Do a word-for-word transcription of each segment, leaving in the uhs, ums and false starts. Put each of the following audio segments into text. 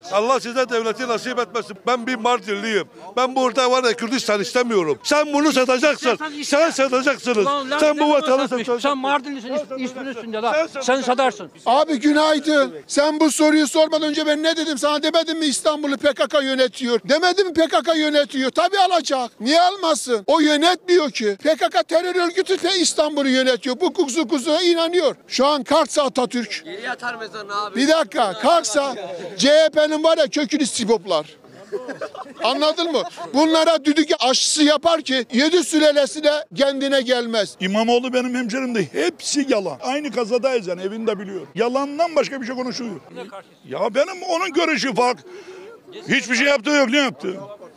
Allah size devleti nasip etmesin. Ben bir Mardinliyim. Ben burada var ya Kürdistan istemiyorum. Sen bunu satacaksın. Sen satacaksınız. Ulan, sen bu vatanı satacaksın. Sen Mardinlisin, ismin üstünde la. Sen, sen satarsın. Abi günaydın. Sen bu soruyu sormadan önce ben ne dedim sana, demedim mi İstanbul'u P K K yönetiyor? Demedim mi P K K yönetiyor? Tabii alacak. Niye almasın? O yönetmiyor ki. P K K terör örgütü de İstanbul'u yönetiyor. Bu kuzu kuzuya inanıyor. Şu an kalksa Atatürk. Geri atar mezarına abi. Bir dakika kalksa C H P'nin var ya kökünü sipoplar. Anladın mı? Bunlara düdük aşısı yapar ki yedi sülalesine kendine gelmez. İmamoğlu benim hemşerim de hepsi yalan. Aynı kazadayız yani, evinde biliyor. Yalandan başka bir şey konuşuyor. Ya benim onun görüşü farklı. Hiçbir şey yaptığı yok. Ne yaptı?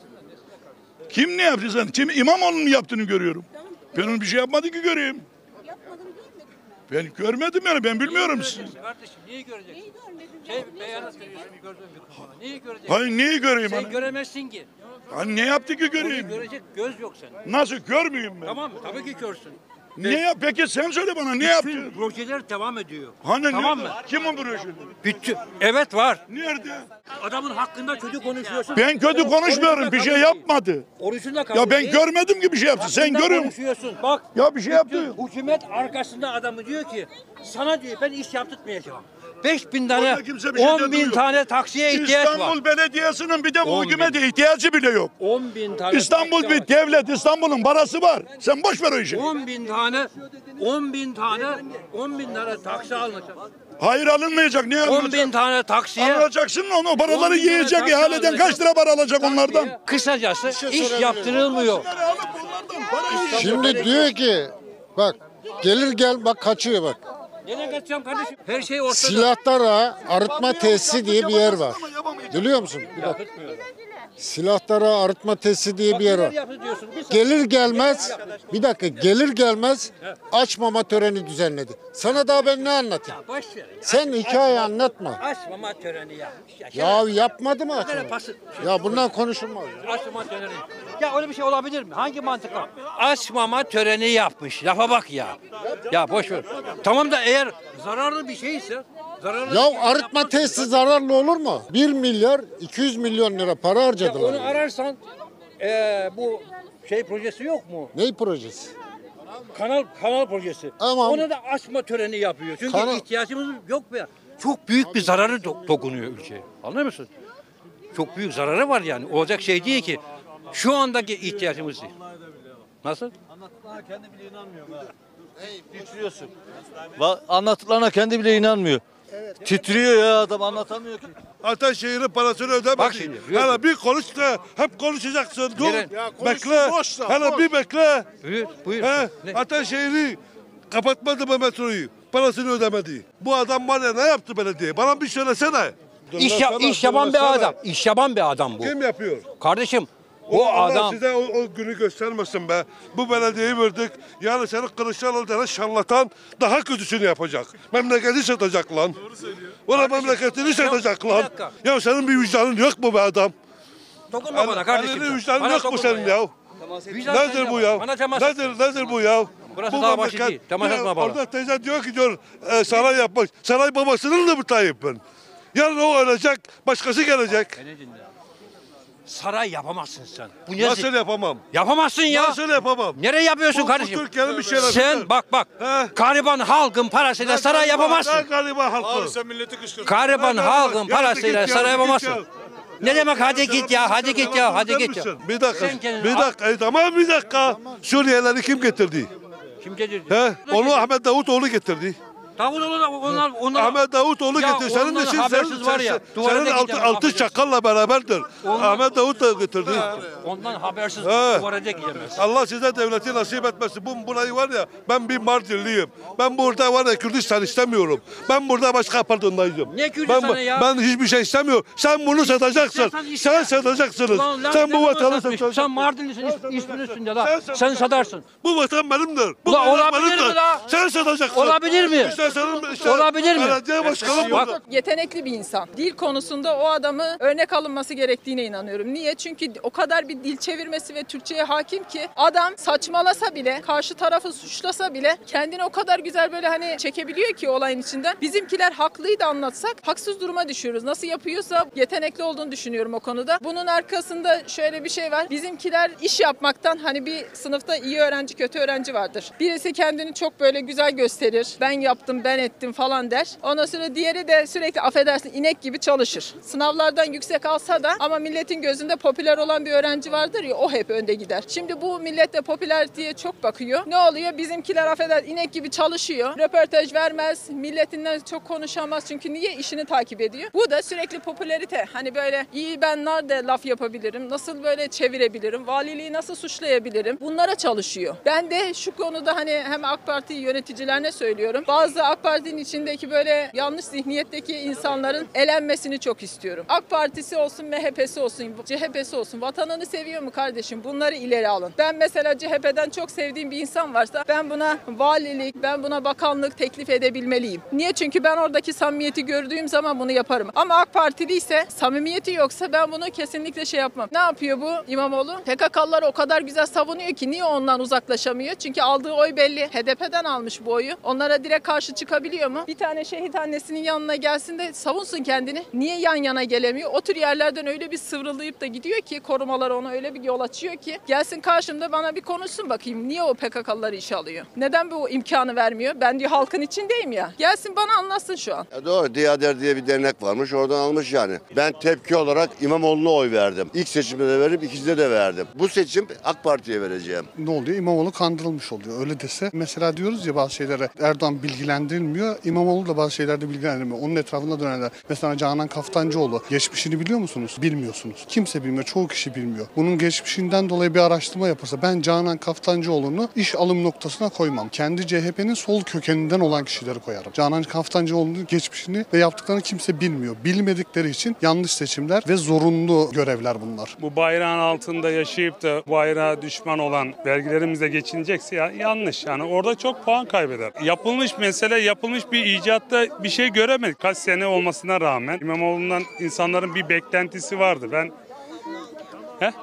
Kim ne yaptı sen? Kim İmamoğlu'nun yaptığını görüyorum. Ben onun bir şey yapmadı ki göreyim. Ben görmedim yani, ben bilmiyorum. Kardeşim niye göreceksin? Şey beyanat veriyorsun gördüğün bir konu. Neyi göreceksin? Hayır, neyi göreyim Sen hani? göremezsin ki. Hani ne yaptı ki göreyim? Onu görecek göz yok senin. Nasıl görmeyeyim ben? Tamam mı? Tabii ki görsün. Ne yap? Peki sen söyle bana, ne yaptı? Bütün projeler devam ediyor. Hani Tamam ne? mı? Kim o projesi? Bütün. Evet var. Nerede? Adamın hakkında kötü konuşuyorsun. Ben kötü konuşmuyorum. Bir şey yapmadı. Orucunda kabul Ya ben değil. görmedim ki bir şey yaptı. Sen Hakkında görüyor musun? konuşuyorsun. Bak. Ya bir şey yaptı. Hükümet arkasında adamı diyor ki sana diyor ben iş yaptırmayacağım. beş bin tane, Orada kimse bir şey on bin demiyor. tane taksiye ihtiyaç var. İstanbul Belediyesi'nin bir de bu on hükümete ihtiyacı bile yok. on bin tane İstanbul taksi bir var. devlet, İstanbul'un parası var. Sen boş ver o işi. on bin tane, on bin tane, on bin tane taksi alınacak. Hayır, alınmayacak. Niye on alınacak? bin tane taksiye. Alacaksın onu, o paraları on bin tane yiyecek. taksi İhaleden alınacak. kaç lira para alacak onlardan? Kısacası iş yaptırılmıyor. Şimdi diyor ki bak gelir gel bak kaçıyor bak. Nereye kaçacağım kardeşim? Her şey ortada. Silahlara arıtma tesisi diye bir yer var. Biliyor musun? Bir bak. Silahlara arıtma tesisi diye bir yer var. Yapı diyorsun. Bir saniye. Gelir gelmez, bir dakika gelir gelmez açmama töreni düzenledi. Sana daha ben ne anlatayım? Boş ver. Sen hikaye anlatma. Açmama töreni yapmış. Ya yapmadı mı açma? pası- Ya bundan konuşulmaz. Açmama töreni. Ya öyle bir şey olabilir mi? Hangi mantıkla? Açmama töreni yapmış. Lafa bak ya. Ya boş ver. Tamam da eğer zararlı bir şeyse zararlı Ya bir şey arıtma yapmaz. tesisi zararlı olur mu? bir milyar iki yüz milyon lira para Ya harcadılar. onu ararsan eee, bu şey projesi yok mu? Ney projesi? Kanal kanal projesi. Tamam. Ona da açma töreni yapıyor. Çünkü Kanal- ihtiyacımız yok be. Çok büyük bir zararı do- dokunuyor ülkeye. Anlıyor musun? Çok büyük zararı var yani. Olacak şey değil ki. Şu andaki ihtiyacımız değil. Nasıl? Anlattıklarına kendi bile inanmıyor. Titriyorsun. Anlattıklarına kendi bile inanmıyor. Titriyor ya adam, anlatamıyor ki. Ataşehir'in parasını ödemedi. Bak şimdi, Hele bir konuş da hep konuşacaksın. Dur. Neren? Bekle. Hele bir bekle. Buyur, buyur. He, Ne? Ataşehir'i kapatmadı mı metroyu? Parasını ödemedi. Bu adam var ya ne yaptı belediye? Bana bir söylesene. İş, yap, iş yapan bir adam. İş yapan bir adam bu. Kim yapıyor? Kardeşim bu Allah adam size o, o günü göstermesin be. Bu belediyeyi verdik. Yani seni Kılıçdaroğlu denen şarlatan daha kötüsünü yapacak. Memleketi satacak lan. Doğru söylüyor. Ulan memleketini satacak bir lan. dakika. Ya senin bir vicdanın yok mu be adam? dokunma bana kardeşim. Elinin sen. vicdanın Bana yok mu dokunma senin ya? Vicdan Nedir sende bu var. ya? Bana temas Nedir, nedir bu ya? Burası bu dağ başı memleket- değil. Temas Ya etme bana. Orada teyze diyor ki diyor e, saray yapmak. Saray babasının da mı Tayyip'in? Yarın o ölecek, başkası gelecek. Beni dinle. Saray yapamazsın sen. Bu Nasıl yapamam? Yapamazsın ya. Nasıl yapamam? Nereye yapıyorsun Bu- bu kardeşim? Türkiye'nin bir şeyleri- Sen bak bak. He. Gariban halkın parasıyla saray yapamazsın. Ne gariban halkı? milleti kışkırt. Gariban Ne halkın gariban? parasıyla Hadi git ya, saray hadi git yapamazsın. ya. Ne demek hadi git ya, hadi git ya, hadi git ya. Bir dakika, Sen kendini bir al. dakika, e, tamam bir dakika. Suriyelileri kim getirdi? Kim getirdi? He? Onu Ahmet Davutoğlu getirdi. Davutoğlu da onlar onlar Ahmet Davutoğlu Ya getirdi. Senin ondan için habersiz senin, var ya, sen- tuvalete senin altı, gidemem, altı habersiz. çakalla beraberdir. Ondan- Ahmet Davutoğlu getirdi. ondan habersiz He. tuvalete gidemez. Allah size devleti nasip etmesin. Bu burayı var ya, ben bir Mardinliyim. Ben burada var ya Kürdistan istemiyorum. Ben burada başka pardondayım. Ne Kürdistan'ı ben, ya? Ben hiçbir şey istemiyorum. Sen bunu satacaksın. Sen iste. Sen satacaksınız. Ulan lan Sen ne bu zaman vatanı satmış? satacaksın. Sen Mardinlisin, is- ismin üstünde la. Sen Sen, satacaksın. satarsın. Bu vatan benimdir. Bu Ulan vatan olabilir mi benimdir. la? Sen satacaksın. Olabilir mi? İşte Mesela senin işte Olabilir mi? belediye başkanı Bak, burada. Yetenekli bir insan. Dil konusunda o adamı örnek alınması gerektiğine inanıyorum. Niye? Çünkü o kadar bir dil çevirmesi ve Türkçe'ye hakim ki adam saçmalasa bile, karşı tarafı suçlasa bile kendini o kadar güzel böyle hani çekebiliyor ki olayın içinden. Bizimkiler haklıydı anlatsak haksız duruma düşüyoruz. Nasıl yapıyorsa yetenekli olduğunu düşünüyorum o konuda. Bunun arkasında şöyle bir şey var. Bizimkiler iş yapmaktan hani bir sınıfta iyi öğrenci kötü öğrenci vardır. Birisi kendini çok böyle güzel gösterir. Ben yaptım, ben ettim falan der. Ondan sonra diğeri de sürekli affedersin inek gibi çalışır. Sınavlardan yüksek alsa da ama milletin gözünde popüler olan bir öğrenci vardır ya o hep önde gider. Şimdi bu millet de popülariteye çok bakıyor. Ne oluyor? Bizimkiler affeder inek gibi çalışıyor. Röportaj vermez. Milletinden çok konuşamaz. Çünkü niye? İşini takip ediyor. Bu da sürekli popülarite. Hani böyle iyi ben nerede laf yapabilirim? Nasıl böyle çevirebilirim? Valiliği nasıl suçlayabilirim? Bunlara çalışıyor. Ben de şu konuda hani hem AK Parti yöneticilerine söylüyorum. Bazı AK Parti'nin içindeki böyle yanlış zihniyetteki insanların elenmesini çok istiyorum. AK Partisi olsun, M H P'si olsun, C H P'si olsun. Vatanını seviyor mu kardeşim? Bunları ileri alın. Ben mesela C H P'den çok sevdiğim bir insan varsa ben buna valilik, ben buna bakanlık teklif edebilmeliyim. Niye? Çünkü ben oradaki samimiyeti gördüğüm zaman bunu yaparım. Ama AK Partili ise samimiyeti yoksa ben bunu kesinlikle şey yapmam. Ne yapıyor bu İmamoğlu? P K K'lıları o kadar güzel savunuyor ki niye ondan uzaklaşamıyor? Çünkü aldığı oy belli. H D P'den almış bu oyu. Onlara direkt karşı çıkabiliyor mu? Bir tane şehit annesinin yanına gelsin de savunsun kendini. Niye yan yana gelemiyor? O tür yerlerden öyle bir sıvrılayıp da gidiyor ki korumalar ona öyle bir yol açıyor ki gelsin karşımda bana bir konuşsun bakayım. Niye o P K K'lıları işe alıyor? Neden bu imkanı vermiyor? Ben diyor halkın içindeyim ya. Gelsin bana anlatsın şu an. Ya doğru, Diyader diye bir dernek varmış, oradan almış yani. Ben tepki olarak İmamoğlu'na oy verdim. İlk seçimde de verip ikincisinde de verdim. Bu seçim AK Parti'ye vereceğim. Ne oluyor? İmamoğlu kandırılmış oluyor. Öyle dese mesela diyoruz ya bazı şeylere Erdoğan bilgilendirilmiyor. İmamoğlu da bazı şeylerde bilgilendirilmiyor. Onun etrafında dönenler. Mesela Canan Kaftancıoğlu. Geçmişini biliyor musunuz? Bilmiyorsunuz. Kimse bilmiyor. Çoğu kişi bilmiyor. Bunun geçmişinden dolayı bir araştırma yapılsa ben Canan Kaftancıoğlu'nu iş alım noktasına koymam. Kendi C H P'nin sol kökeninden olan kişileri koyarım. Canan Kaftancıoğlu'nun geçmişini ve yaptıklarını kimse bilmiyor. Bilmedikleri için yanlış seçimler ve zorunlu görevler bunlar. Bu bayrağın altında yaşayıp da bayrağa düşman olan vergilerimizle geçinecekse ya yanlış. Yani orada çok puan kaybeder. Yapılmış mesele, yapılmış bir icatta bir şey göremedik. Kaç sene olmasına rağmen İmamoğlu'ndan insanların bir beklentisi vardı. Ben Heh?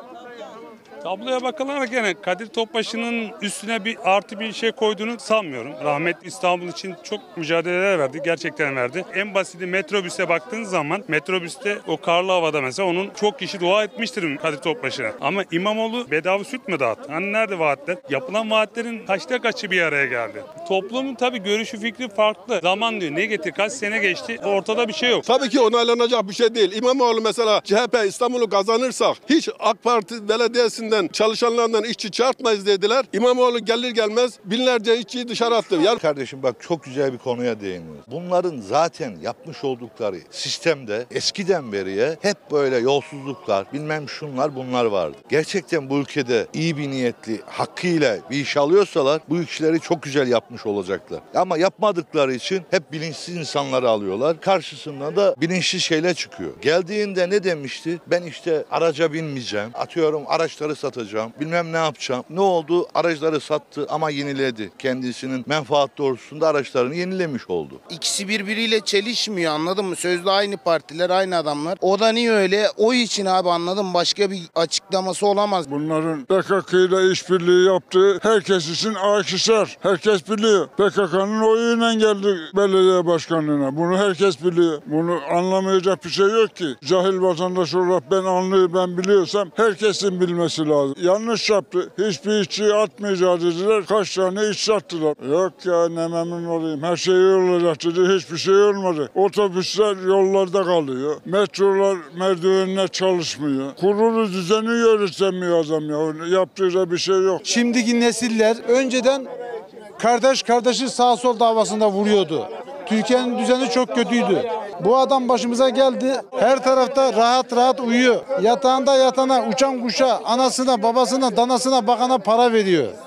Tabloya bakılarak gene Kadir Topbaşı'nın üstüne bir artı bir şey koyduğunu sanmıyorum. Rahmetli İstanbul için çok mücadeleler verdi. Gerçekten verdi. En basiti metrobüse baktığın zaman metrobüste o karlı havada mesela onun çok kişi dua etmiştir Kadir Topbaşı'na. Ama İmamoğlu bedava süt mü dağıttı? Hani nerede vaatler? Yapılan vaatlerin kaçta kaçı bir araya geldi? Toplumun tabii görüşü fikri farklı. Zaman diyor. Ne getir? Kaç sene geçti? Ortada bir şey yok. Tabii ki onaylanacak bir şey değil. İmamoğlu mesela C H P İstanbul'u kazanırsak hiç AK Parti belediyesinden çalışanlardan işçi çarpmayız dediler. İmamoğlu gelir gelmez binlerce işçiyi dışarı attı. Ya kardeşim bak çok güzel bir konuya değiniyoruz. Bunların zaten yapmış oldukları sistemde eskiden beriye hep böyle yolsuzluklar, bilmem şunlar bunlar vardı. Gerçekten bu ülkede iyi bir niyetli, hakkıyla bir iş alıyorsalar bu işleri çok güzel yapmış olacaklar. Ama yapmadıkları için hep bilinçsiz insanları alıyorlar. Karşısında da bilinçli şeyler çıkıyor. Geldiğinde ne demişti? Ben işte araca binmeyeceğim. Atıyorum araçları satacağım. Bilmem ne yapacağım. Ne oldu? Araçları sattı ama yeniledi. Kendisinin menfaat doğrultusunda araçlarını yenilemiş oldu. İkisi birbiriyle çelişmiyor, anladın mı? Sözde aynı partiler, aynı adamlar. O da niye öyle? O için abi, anladın mı? Başka bir açıklaması olamaz. Bunların P K K ile işbirliği yaptığı herkes için aşikar. Herkes biliyor. P K K'nın oyuyla geldi belediye başkanlığına. Bunu herkes biliyor. Bunu anlamayacak bir şey yok ki. Cahil vatandaş olarak ben anlıyor, ben biliyorsam herkesin bilmesi lazım. Yanlış yaptı. Hiçbir işçiyi atmayacağız dediler. Kaç tane işçi attılar. Yok ya ne memnun olayım. Her şey iyi olacak dedi. Hiçbir şey olmadı. Otobüsler yollarda kalıyor. Metrolar merdivenler çalışmıyor. Kurulu düzeni yönetemiyor adam ya. Yaptığı da bir şey yok. Şimdiki nesiller önceden kardeş kardeşi sağ sol davasında vuruyordu. Türkiye'nin düzeni çok kötüydü. Bu adam başımıza geldi. Her tarafta rahat rahat uyuyor. Yatağında yatana, uçan kuşa, anasına, babasına, danasına, bakana para veriyor.